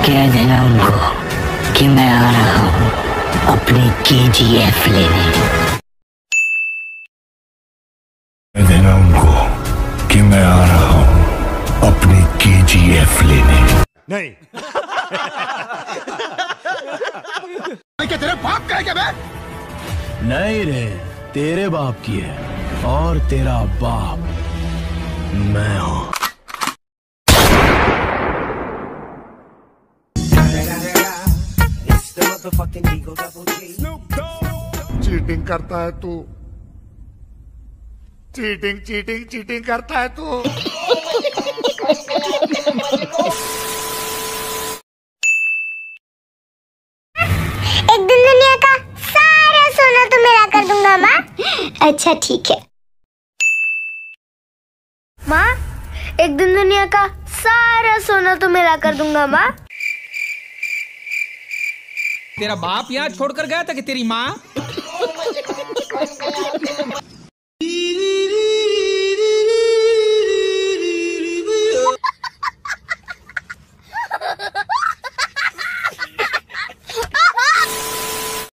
कह देना उनको कि मैं आ रहा हूँ अपनी KGF लेने। कह देना उनको कि मैं आ रहा हूँ अपनी KGF लेने। नहीं। क्या तेरे बाप का है क्या बे? नहीं रे, तेरे बाप की है और तेरा बाप मैं हूँ। चीटिंग करता है तू, चीटिंग करता है तू। एक दिन दुनिया का सारा सोना तो मेरा कर दूंगा माँ। अच्छा ठीक है माँ, एक दिन दुनिया का सारा सोना तो मेरा कर दूंगा माँ। तेरा बाप यहाँ छोड़कर गया था कि तेरी माँ?